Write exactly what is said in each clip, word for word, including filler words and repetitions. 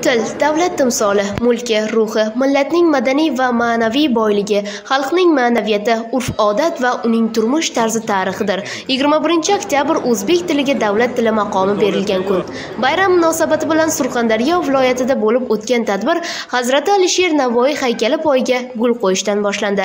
Til davlat timsoli, mulki, ruhi, millatning madaniy va ma'naviy boyligi, xalqning ma'naviyati, urf-odat va uning turmush tarzi tarixidir. yigirma birinchi oktyabr o'zbek tiliga davlat tili maqomi berilgan kun. Bayram munosabati bilan Surxondaryo viloyatida bo'lib o'tgan tadbir Hazrati Alisher Navoiy haykali poyiga gul qo'yishdan boshlandi.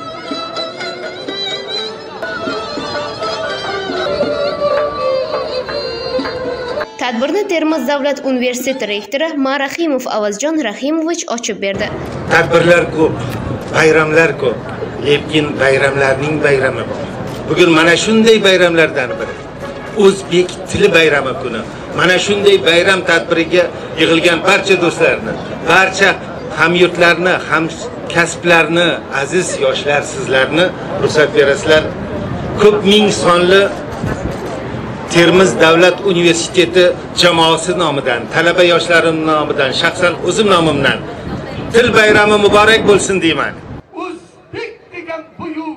Tadbirni Termiz davlat universiteti rektori Marahimov Avazjon Rahimovich ochib berdi. Tadbirlar ko'p, bayramlar ko'p, lekin bayramlarning bayrami bor. Bugun mana shunday bayramlardan biri O'zbek tili bayrami kuni. Mana shunday bayram tadbiriga yig'ilgan barcha do'stlarni, barcha hamyurtlarni, hamkasblarni, aziz yoshlar sizlarni ruxsat berasizlar. Ko'p ming sonli Termiz davlat universiteti jamoasi nomidan, talaba yoshlarim nomidan, shaxsan o'zim nomimdan til bayrami muborak bo'lsin deyman. O'zbek degan buyuk.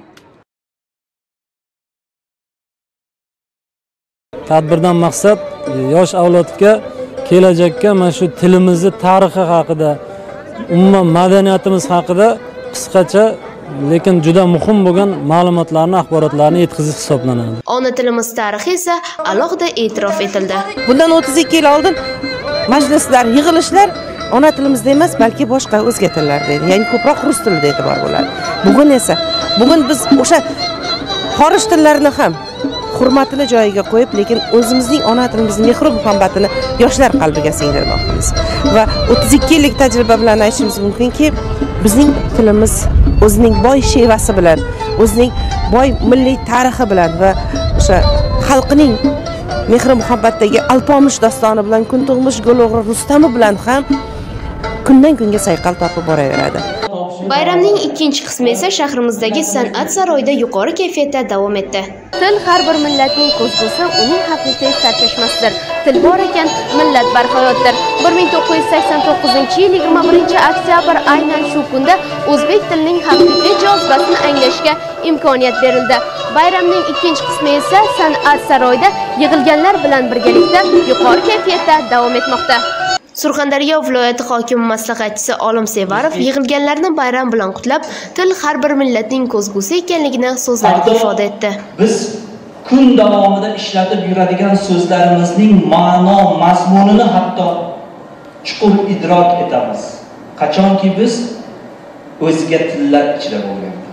Tadbirdan maqsad yosh avlodga kelajakka mana shu tilimizni tarixi haqida, umuman madaniyatimiz haqida qisqacha lekin juda muhim bo'lgan ma'lumotlarni, axborotlarni yetkazish hisoblanadi. Ona tilimiz tarixi esa alohida e'tirof etildi. Bundan o'ttiz ikki yil oldin majlislar, yig'ilishlar ona tilimizda emas, balki boshqa o'zga tillarda edi. Ya'ni ko'proq rus tilida e'tibor bo'ladi. Bugun esa, bugun biz o'sha xorij tillarini ham hurmatini joyiga qo'yib, lekin o'zimizning ona tilimizning mehr muhabbatini yoshlar qalbiga singdirmoqdamiz. Va o'ttiz ikki yillik tajriba bilan aytishimiz mumkinki, bizning tilimiz o'zining boy shevasi bilan, o'zining boy milliy tarixi bilan va o'sha xalqining mehr muhabbatdagi Alpomish dostoni bilan, Kuntug'mish Go'lo'g'ri Rustami bilan ham kundan kunga sayqal topib boraveradi. Bayramning ikkinchi qismi esa shahrimizdagi san'at saroyida yuqori kayfiyatda davom etdi. Til har bir millatning ko'zgusi, uning haqiqiy sarchashmasidir. Til bor ekan, millat barhayotdir. bir ming to'qqiz yuz sakson to'qqizinchi yil yigirma birinchi oktyabr aynan shu kunda o'zbek tilining haqiqiy jozibasini anglashga imkoniyat berildi. Bayramning ikkinchi qismi esa san'at saroyida yig'ilganlar bilan birgalikda yuqori kayfiyatda davom etmoqda. Surxondaryo viloyati hokimi maslahatchisi Olim Sevarov yig'ilganlarni bayram bilan qutlab, til har bir millatning ko'zgusi ekanligini so'zlarida ifoda etdi. Biz kun davomida ishlatib yuradigan so'zlarimizning ma'no, mazmunini hatto chuqur idrok etamiz. Qachonki biz o'zga tillar ichida bo'lganda.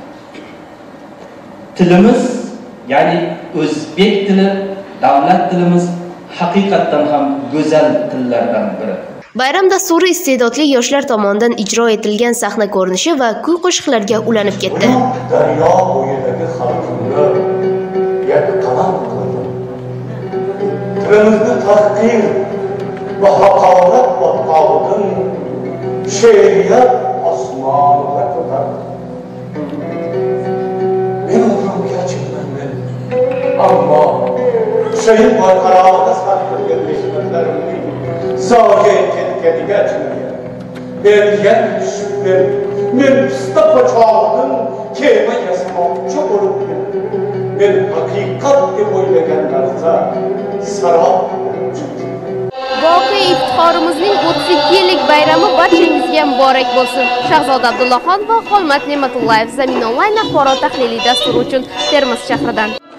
Tilimiz, ya'ni o'zbek tili, davlat tilimiz haqiqatan ham go'zal tillardan biri. Bayram dasturi iste'dodli yoshlar tomonidan ijro etilgan sahna ko'rinishi va kuy-qo'shiqlarga ulanib ketdi. Daryo bo'yidagi xalqimga yana qalam qildim. Tilimizni tahqir va haqorat botqog'idan she'riyat osmoniga ko'tardim. Men umrimga chiqmayman, ammo she'r barqarorda sarflagan mehmonlarimning zoga ketganiga achinmayman. Men yana tushibman, men usta po'chog'idan kema yasamoqchi bo'libman. Men haqiqat deb o'ylagan narsa sarob chiqdi. Voqea iftixorimizning o'ttiz ikki yillik bayrami barchangizga muborak bo'lsin. Shahzoda Abdullaxon va Xolmat Ne'matullayev Zamin onlayn axborot tahliliy dasturi uchun Termiz shahridan.